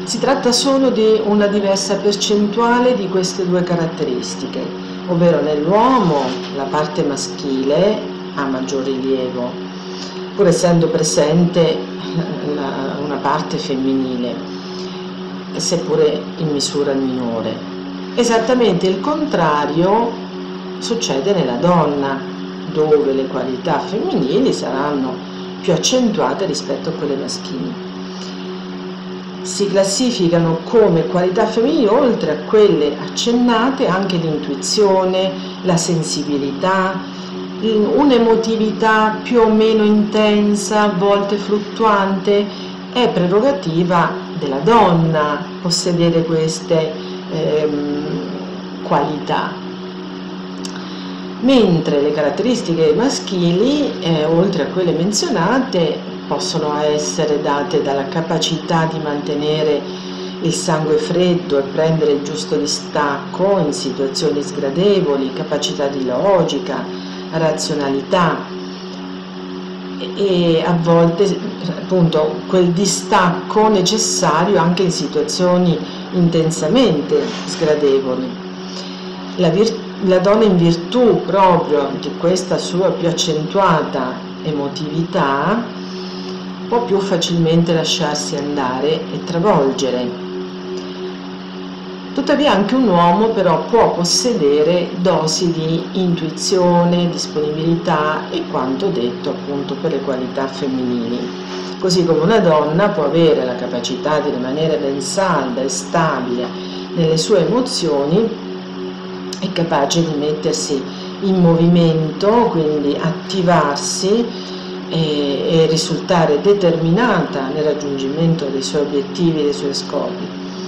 Si tratta solo di una diversa percentuale di queste due caratteristiche, ovvero nell'uomo la parte maschile ha maggior rilievo, pur essendo presente una parte femminile, seppure in misura minore. Esattamente il contrario succede nella donna, dove le qualità femminili saranno più accentuate rispetto a quelle maschili. Si classificano come qualità femminili, oltre a quelle accennate, anche l'intuizione, la sensibilità, un'emotività più o meno intensa, a volte fluttuante. È prerogativa della donna possedere queste qualità, mentre le caratteristiche maschili, oltre a quelle menzionate, possono essere date dalla capacità di mantenere il sangue freddo e prendere il giusto distacco in situazioni sgradevoli, capacità di logica, razionalità e a volte appunto quel distacco necessario anche in situazioni intensamente sgradevoli. La donna, in virtù proprio di questa sua più accentuata emotività, può più facilmente lasciarsi andare e travolgere. Tuttavia anche un uomo però può possedere dosi di intuizione, disponibilità e quanto detto appunto per le qualità femminili. Così come una donna può avere la capacità di rimanere ben salda e stabile nelle sue emozioni, è capace di mettersi in movimento, quindi attivarsi e risultare determinata nel raggiungimento dei suoi obiettivi e dei suoi scopi.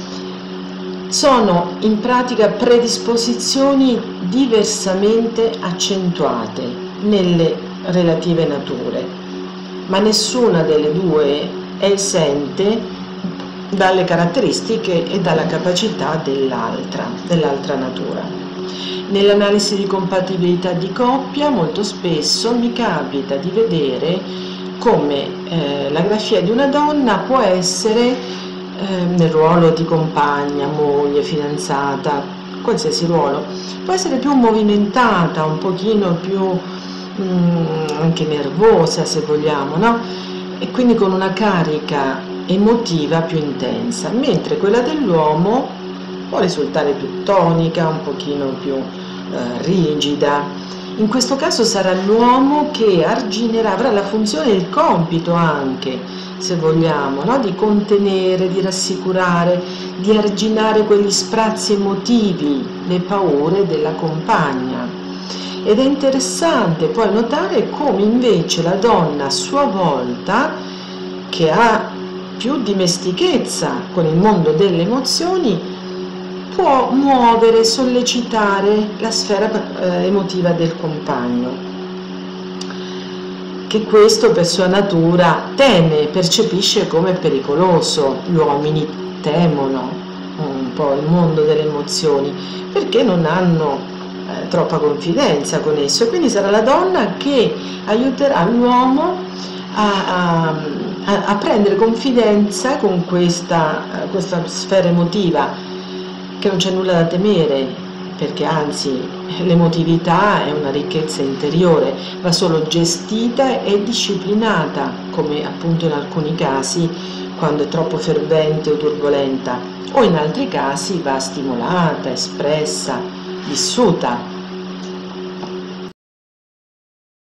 Sono in pratica predisposizioni diversamente accentuate nelle relative nature, ma nessuna delle due è esente dalle caratteristiche e dalla capacità dell'altra natura. Nell'analisi di compatibilità di coppia molto spesso mi capita di vedere come la grafia di una donna può essere nel ruolo di compagna, moglie, fidanzata, qualsiasi ruolo, può essere più movimentata, un pochino più anche nervosa se vogliamo, no? E quindi con una carica emotiva più intensa, mentre quella dell'uomo può risultare più tonica, un pochino più rigida. In questo caso sarà l'uomo che arginerà, avrà la funzione e il compito anche, se vogliamo, no? Di contenere, di rassicurare, di arginare quegli sprazzi emotivi, le paure della compagna. Ed è interessante poi notare come invece la donna a sua volta, che ha più dimestichezza con il mondo delle emozioni, può muovere, sollecitare la sfera emotiva del compagno, che questo per sua natura teme, percepisce come pericoloso. Gli uomini temono un po' il mondo delle emozioni perché non hanno troppa confidenza con esso, e quindi sarà la donna che aiuterà l'uomo a prendere confidenza con questa sfera emotiva, che non c'è nulla da temere, perché anzi l'emotività è una ricchezza interiore, va solo gestita e disciplinata, come appunto in alcuni casi quando è troppo fervente o turbolenta, o in altri casi va stimolata, espressa, vissuta.